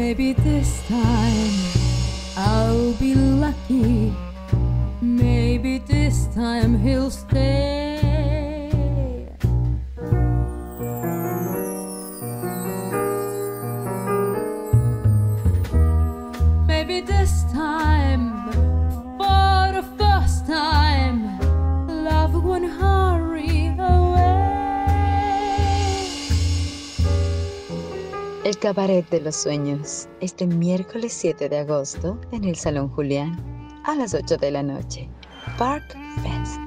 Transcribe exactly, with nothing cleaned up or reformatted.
Maybe this time I'll be lucky. Maybe this time he'll stay. Maybe this time, for the first time, love won't hurry away. El Cabaret de los Sueños, este miércoles siete de agosto en el Salón Julián, a las ocho de la noche. Park Fest.